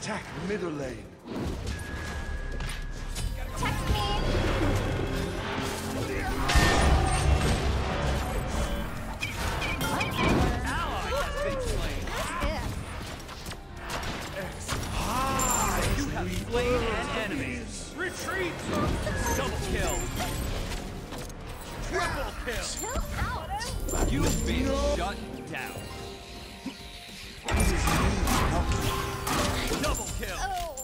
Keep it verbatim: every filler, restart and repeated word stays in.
Attack middle lane. Protect me! Ally has been slain. That's Ah, You have slain an enemy. Retreat! Double kill. Triple it. kill. Chill out! You've been shut down. Double kill. Oh!